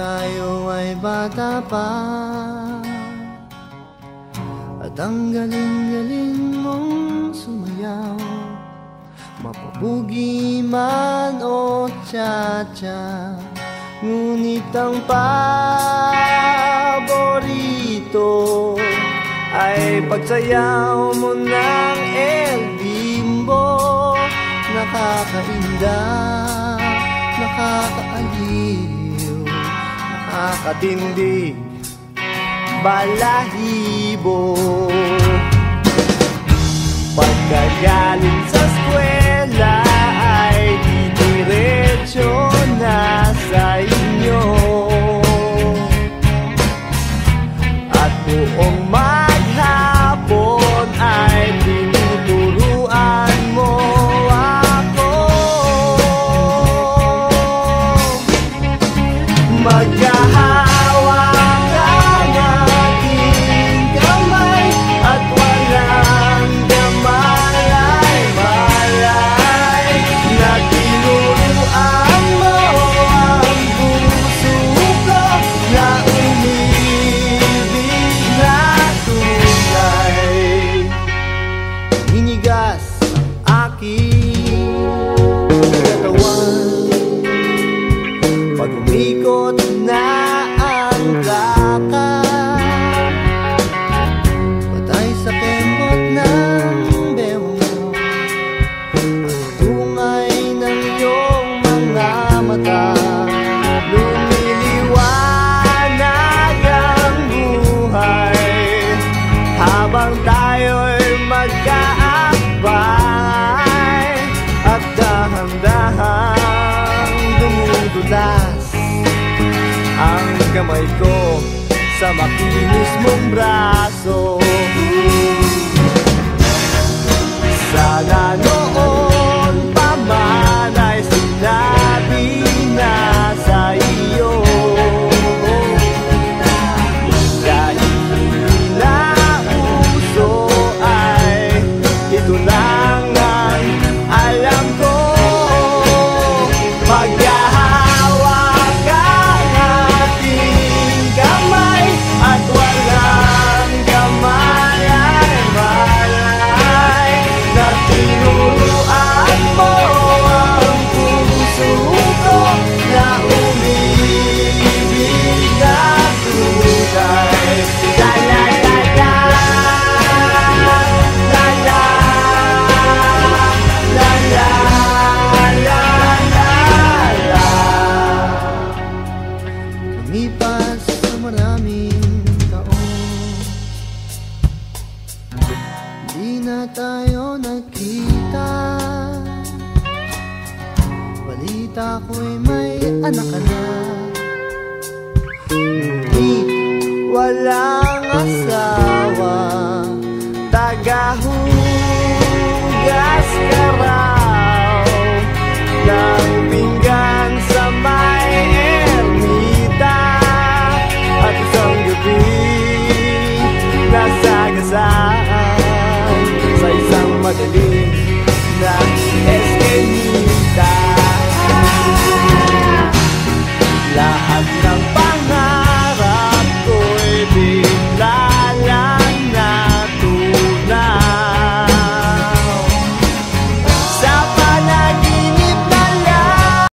tayo ay bata pa, at ang galing-galing mong sumayaw, mapabugi man o cha-cha. Ngunit ang paborito ay pagsayaw mo ng El Bimbo. Nakakainda, nakakaaliw, nakakatindig, balahibo. Pagkagaling sa eskwela ay didiretso na sa inyo, at buong maghapon ay tinuturuan mo ako. Magkahawak ang ating kamay at walang kamalay-malay, na tinuruan mo ang puso ko na umibig na tunay. Hinigas ang aking katawan pag umikot na ang plaka, patay sa kembot ng bewang mo, ang tungay ng iyong mga mata. Lumiliwanag ang buhay habang tayo'y magkaakbay, at dahan-dahang dumudulas ang kamay ko sa makinis mong braso. Sana noon pa man ay sinabi na sa iyo, dahil hindi na uso ay ito lang ang alam ko. Maghahawak ang ating kamay at walang kamalay-malay, na tinuruan mo ang puso ko na umibig na tunay. La la la la, la la, la la, la la. Lumipas sa maraming taon, di na tayo nagkita. Balita ko'y may anak ka na, ngunit walang asa.